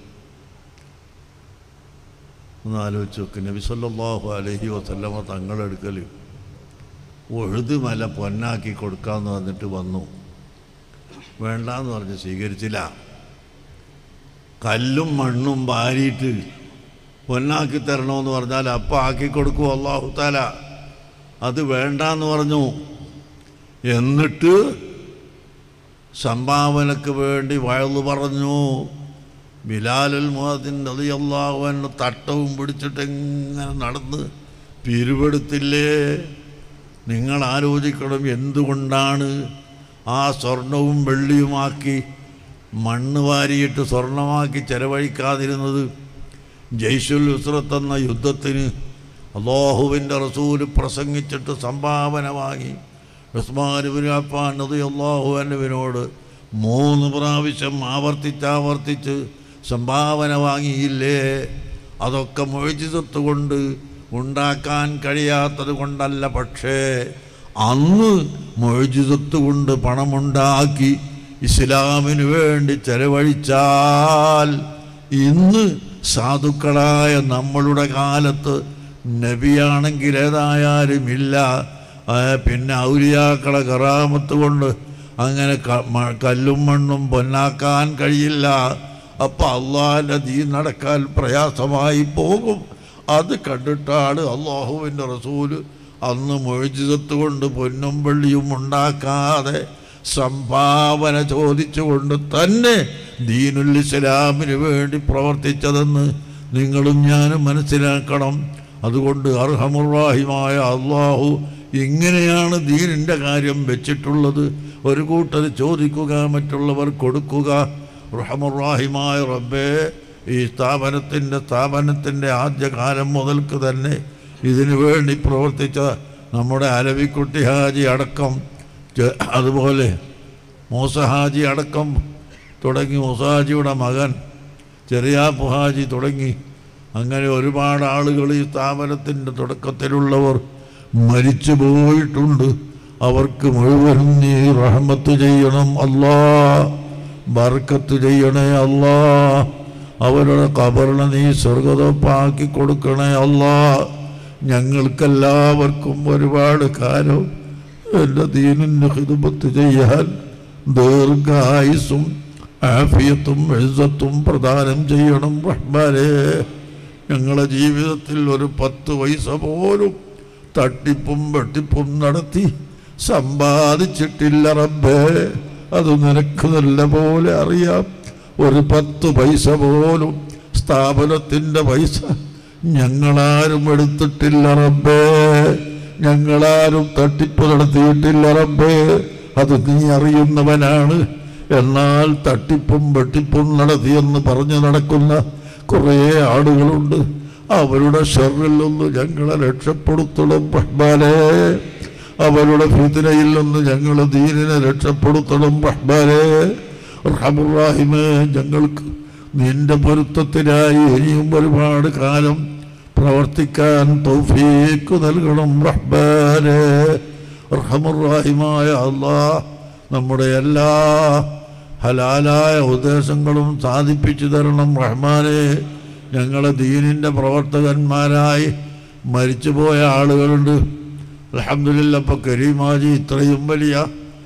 ഒന്ന് ആലോചിച്ച് നോക്ക്. നബി സല്ലല്ലാഹു അലൈഹി വസല്ലമ തങ്ങളെടുക്കൽ ഉഹുദ് മല പൊന്നാക്കി കൊടുക്കാമെന്ന് പറഞ്ഞിട്ട് വന്നു. വേണ്ടാന്ന് പറഞ്ഞ് സ്വീകരിച്ചില്ല. കല്ലും മണ്ണും വാരിയിട്ട് പൊന്നാക്കി തരണമെന്ന് പറഞ്ഞാൽ അപ്പം ആക്കി കൊടുക്കും അല്ലാഹു തആല. അത് വേണ്ടാന്ന് പറഞ്ഞു. എന്നിട്ട് സംഭാവനക്ക് വേണ്ടി വയലു പറഞ്ഞു. ബിലാലുൽ മുഅദ്ദിൻ റളിയല്ലാഹു അൻഹു തട്ടവും പിടിച്ചിട്ട് എങ്ങനെ നടന്ന് പിരിവെടുത്തില്ലേ. നിങ്ങൾ ആലോചിക്കണം, എന്തുകൊണ്ടാണ് ആ സ്വർണവും വെള്ളിയുമാക്കി മണ്ണ് വാരിയിട്ട് സ്വർണമാക്കി ചെലവഴിക്കാതിരുന്നത്? ജയ്ഷുൽ ഉസ്രത്ത് എന്ന യുദ്ധത്തിന് അല്ലാഹുവിൻ്റെ റസൂല് പ്രസംഗിച്ചിട്ട് സംഭാവന വാങ്ങി ഉസ്മാൻ ഇബ്നു അഫ്ഫാൻ റളിയല്ലാഹു അൻഹുവിനോട് മൂന്ന് പ്രാവശ്യം ആവർത്തിച്ചാവർത്തിച്ച് സംഭാവന വാങ്ങിയില്ലേ? അതൊക്കെ മുഅ്ജിസത്ത് കൊണ്ട് ഉണ്ടാക്കാൻ കഴിയാത്തത് കൊണ്ടല്ല. പക്ഷേ അന്ന് മുഅ്ജിസത്ത് കൊണ്ട് പണമുണ്ടാക്കി ഇസ്ലാമിന് വേണ്ടി ചെലവഴിച്ചാൽ ഇന്ന് സാധുക്കളായ നമ്മളുടെ കാലത്ത് നബിയാണെങ്കിൽ ഏതായാലും ഇല്ല, പിന്നെ ഔലിയാക്കളെ കറാമത്ത് കൊണ്ട് അങ്ങനെ കല്ലും മണ്ണും പൊന്നാക്കാൻ കഴിയില്ല. അപ്പം അള്ളാഹിൻ്റെ ദീൻ നടക്കാൻ പ്രയാസമായി പോകും. അത് കണ്ടിട്ടാണ് അള്ളാഹുവിൻ്റെ റസൂല് അന്ന് മുഅ്ജിസത്ത് കൊണ്ട് പൊന്നും വെള്ളിയും ഉണ്ടാക്കാതെ സംഭാവന ചോദിച്ചുകൊണ്ട് തന്നെ ദീനുൽ ഇസ്ലാമിന് വേണ്ടി പ്രവർത്തിച്ചതെന്ന് നിങ്ങളും ഞാനും മനസ്സിലാക്കണം. അതുകൊണ്ട് അർഹമുർ റഹീമായ അള്ളാഹു ഇങ്ങനെയാണ് ദീനിൻ്റെ കാര്യം വെച്ചിട്ടുള്ളത്. ഒരു കൂട്ടർ ചോദിക്കുക, മറ്റുള്ളവർ കൊടുക്കുക. അർഹമുർ റഹീമായ റബ്ബേ, ഈ സ്ഥാപനത്തിൻ്റെ സ്ഥാപനത്തിൻ്റെ ആദ്യകാലം മുതൽക്ക് തന്നെ ഇതിനു വേണ്ടി പ്രവർത്തിച്ച നമ്മുടെ അലവിക്കുട്ടി ഹാജി അടക്കം, അതുപോലെ മൂസ ഹാജി അടക്കം തുടങ്ങി, മൂസ ഹാജിയുടെ മകൻ ചെറിയാപ്പു ഹാജി തുടങ്ങി അങ്ങനെ ഒരുപാട് ആളുകൾ ഈ സ്ഥാപനത്തിൻ്റെ തുടക്കത്തിലുള്ളവർ മരിച്ചു പോയിട്ടുണ്ട്. അവർക്ക് മുഴുവനും നീ റഹ്മത്ത് ചെയ്യണം അല്ലാ, ബർക്കത്ത് ചെയ്യണേ അല്ലാ. അവരുടെ ഖബറിനെ നീ സ്വർഗ്ഗത്തോപ്പാക്കി കൊടുക്കണേ അല്ലാ. ഞങ്ങൾക്കെല്ലാവർക്കും ഒരുപാട് കാലം എൻ്റെ ദീനിന് ഖിദ്മത്ത് ചെയ്യാൻ ദീർഘായുസ്സും ആഫിയത്തും ഇസ്സത്തും പ്രദാനം ചെയ്യണം റഹ്മാനേ. ഞങ്ങളുടെ ജീവിതത്തിൽ ഒരു പത്ത് പൈസ പോലും തട്ടിപ്പും വെട്ടിപ്പും നടത്തി സമ്പാദിച്ചിട്ടില്ല റബ്ബേ. അത് നിനക്ക് നല്ല പോലെ അറിയാം. ഒരു പത്ത് പൈസ പോലും സ്ഥാപനത്തിൻ്റെ പൈസ ഞങ്ങളാരും എടുത്തിട്ടില്ല റബ്ബേ. ഞങ്ങളാരും തട്ടിപ്പ് നടത്തിയിട്ടില്ല റബ്ബേ. അത് നീ അറിയുന്നവനാണ്. എന്നാൽ തട്ടിപ്പും വെട്ടിപ്പും നടത്തിയെന്ന് പറഞ്ഞു നടക്കുന്ന കുറേ ആളുകളുണ്ട്. അവരുടെ ഷർറിൽ നിന്ന് ഞങ്ങളെ രക്ഷപ്പെടുത്തണം റഹ്മാനേ. അവരുടെ ഫിത്നയിൽ നിന്ന് ഞങ്ങൾ ദീനിനെ രക്ഷപ്പെടുത്തണം റഹ്മാനേ. അർഹമുർ റഹീമേ, ഞങ്ങൾക്ക് നിന്റെ പൊരുത്തത്തിനായി ഇനിയും ഒരുപാട് കാലം പ്രവർത്തിക്കാൻ തൗഫീഖ് നൽകണം റഹ്മാനേ. അർഹമുർ റഹീമായ അല്ലാഹ്, നമ്മുടെ എല്ലാ ഹലാലായ ഉദ്ദേശങ്ങളും സാധിപ്പിച്ചു തരണം റഹ്മാനേ. ഞങ്ങളെ ദീനിൻ്റെ പ്രവർത്തകന്മാരായി മരിച്ചുപോയ ആളുകളുണ്ട്. അൽഹംദുലില്ലാ, ഇപ്പോൾ കരീമാജി ഇത്രയും വലിയ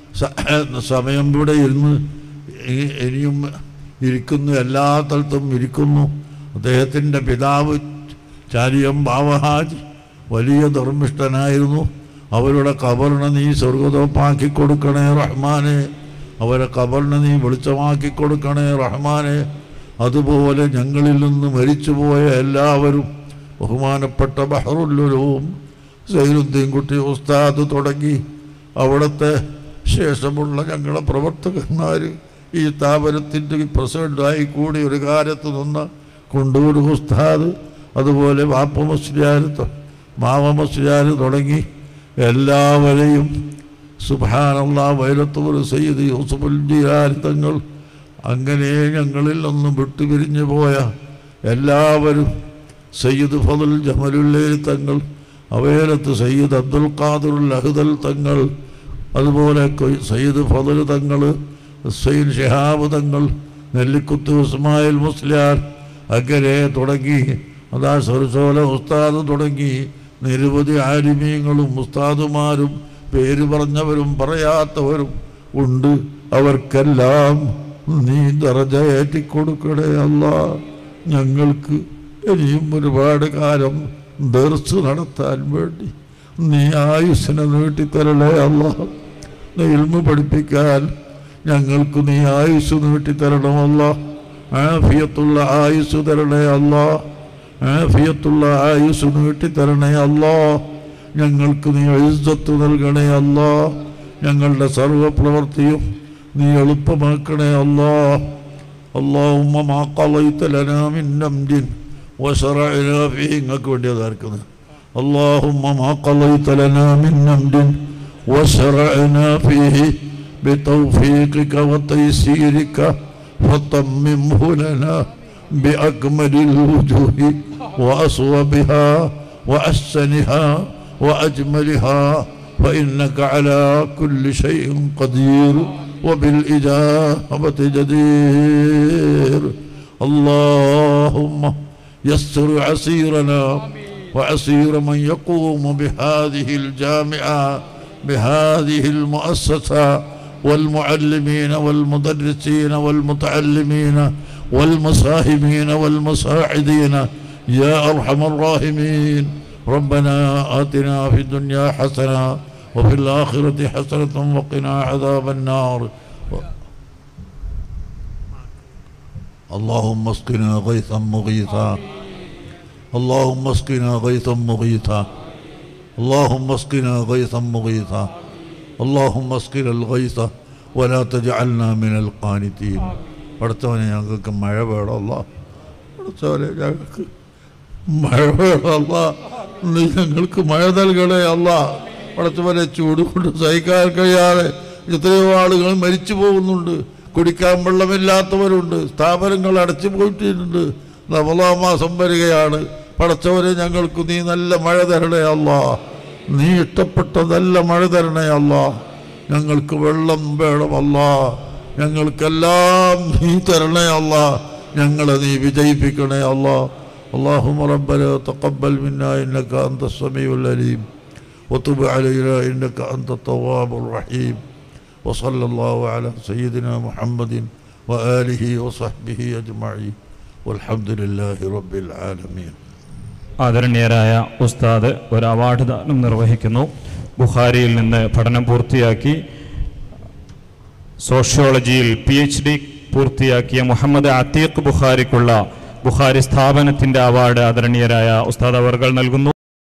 സമയം ഇവിടെ ഇരുന്ന് ഇനിയും ഇരിക്കുന്നു, എല്ലാ സ്ഥലത്തും ഇരിക്കുന്നു. അദ്ദേഹത്തിൻ്റെ പിതാവ് ചാരിയം ബാവഹാജി വലിയ ധർമ്മിഷ്ഠനായിരുന്നു. അവരുടെ ഖബറിനെ നീ സ്വർഗതോപ്പാക്കി കൊടുക്കണേ റഹ്മാനെ. അവരെ ഖബറിനെ നീ വെളിച്ചമാക്കി കൊടുക്കണേ റഹ്മാനെ. അതുപോലെ ഞങ്ങളിൽ നിന്ന് മരിച്ചുപോയ എല്ലാവരും, ബഹുമാനപ്പെട്ട ബഹറുൽ ഉലൂം സൈനുദ്ദീൻ കുട്ടി ഉസ്താദ് തുടങ്ങി അവിടുത്തെ ശേഷമുള്ള ഞങ്ങളുടെ പ്രവർത്തകന്മാർ, ഈ സ്ഥാപനത്തിൻ്റെ പ്രസിഡൻ്റായി കൂടി ഒരു കാലത്ത് നിന്ന് കൊണ്ടൂർ ഉസ്താദ്, അതുപോലെ വാപ്പ മുസ്ലിയാർ, മാവ മുസ്ലിയാർ തുടങ്ങി എല്ലാവരെയും സുബ്ഹാനല്ലാഹ് വൈലത്തൂർ സയ്യിദ് യൂസുഫുൽ ജിലാനി തങ്ങൾ, അങ്ങനെ ഞങ്ങളിൽ നിന്നും വിട്ടുപിരിഞ്ഞു പോയ എല്ലാവരും, സയ്യിദ് ഫضൽ ജമലുല്ലൈലി തങ്ങൾ, അവയിലത്ത് സയ്യിദ് അബ്ദുൽ ഖാദിറുൽ അഹ്ദൽ തങ്ങൾ, അതുപോലെ സയ്യിദ് ഫضൽ തങ്ങൾ, സയ്യിദ് ഷിഹാബ് തങ്ങൾ, നെല്ലിക്കുത്ത് ഇസ്മായിൽ മുസ്ലിയാർ, അങ്ങനെ തുടങ്ങി അതാ സർസോല ഉസ്താദ് തുടങ്ങി നിരവധി ആലിമീങ്ങളും ഉസ്താദുമാരും പേര് പറഞ്ഞവരും പറയാത്തവരും ഉണ്ട്. അവർക്കെല്ലാം നീ ദറജ ഏറ്റിക്കൊടുക്കണേ അല്ലാഹ്. ഞങ്ങൾക്ക് ഇനിയും ഒരുപാട് കാലം ദർസ് നടത്താൻ വേണ്ടി നീ ആയുസ്സിനെ നീട്ടിത്തരണേ അല്ലാഹ്. നീ ഇൽമു പഠിപ്പിക്കാൻ ഞങ്ങൾക്ക് നീ ആയുസ് നീട്ടിത്തരണം അല്ലാഹ്. ആഫിയത്തുള്ള ആയുസ് തരണേ അല്ലാഹ്. ആഫിയത്തുള്ള ആയുസ് നീട്ടിത്തരണേ അല്ലാഹ്. ഞങ്ങൾക്ക് നീ ഇസ്സത്ത് നൽകണേ അല്ലാഹ്. ഞങ്ങളുടെ സർവ്വപ്രവൃത്തിയും നീ എളുപ്പമാക്കണേ അല്ലാഹ്. അല്ലാഹുമ്മ മാ ഖളൈത ലനാ മിൻ അംരിൻ വശറഅനാ ഫീഹി, നിങ്ങൾക്ക് വേണ്ടി അതാർക്കുന്നത്. അല്ലാഹുമ്മ മാ ഖളൈത ലനാ മിൻ അംരിൻ വശറഅനാ ഫീഹി ബിതൗഫീഖിക വതയ്സീരിക ഫതമ്മിംഹു ലനാ ബിഅക്മലിൽ വുജൂഹി വഅസ്വബിഹാ വഅഹ്സനിഹാ وأجملها فإنك على كل شيء قدير وبالإجابة جدير. اللهم يسر عسيرنا وعسير من يقوم بهذه الجامعة بهذه المؤسسة والمعلمين والمدرسين والمتعلمين والمساهمين والمساعدين يا أرحم الراحمين. ربنا آتنا في الدنيا حسنة وفي الآخرة حسنة وقنا عذاب النار. اللهم اسقنا غيثا مغيثا، اللهم اسقنا غيثا مغيثا، اللهم اسقنا غيثا مغيثا، اللهم اسقنا الغيث ولا تجعلنا من القانتين. പഠിച്ചവനെ ഞങ്ങൾക്ക് മഴ വേണം അല്ലാഹ്. പഠിച്ചവനെ ഞങ്ങൾക്ക് മഴ വേണം അല്ലാഹ്. നീ ഞങ്ങൾക്ക് മഴ നൽകണേ അല്ലാഹ്. പഠിച്ചവനെ ചൂട് കൊണ്ട് സഹിക്കാൻ കഴിയാതെ എത്രയോ ആളുകൾ മരിച്ചു പോകുന്നുണ്ട്. കുടിക്കാൻ വെള്ളമില്ലാത്തവരുണ്ട്. സ്ഥാപനങ്ങൾ അടച്ചു പോയിട്ടുണ്ട്. റമളാൻ മാസം വരികയാണ്. പഠിച്ചവരെ ഞങ്ങൾക്ക് നീ നല്ല മഴ തരണേ അല്ലാഹ്. നീ ഇഷ്ടപ്പെട്ട നല്ല മഴ തരണേ അല്ലാഹ്. ഞങ്ങൾക്ക് വെള്ളം വേണം അല്ലാഹ്. ഞങ്ങൾക്കെല്ലാം നീ തരണേ അല്ലാഹ്. ഞങ്ങളെ നീ വിജയിപ്പിക്കണേ അല്ലാഹ്. اللهم ربنا تقبل منا إنك أنت السميع العليم وتب علينا إنك أنت التواب الرحيم. وصلى الله على سيدنا محمد وآله وصحبه أجمعين والحمد لله رب العالمين. ആദരണീയരായ ഉസ്താദ് ഒരു അവാർഡ് ദാനം നിർവഹിക്കുന്നു. ബുഖാരിയിൽ നിന്ന് പഠനം പൂർത്തിയാക്കി സോഷ്യോളജിയിൽ പി എച്ച് ഡി പൂർത്തിയാക്കിയ മുഹമ്മദ് അത്തീഖ് ബുഖാരിക്കുള്ള ബുഖാരി സ്ഥാപനത്തിൻ്റെ അവാർഡ് ആദരണീയരായ ഉസ്താദ് അവർകൾ നൽകുന്നു.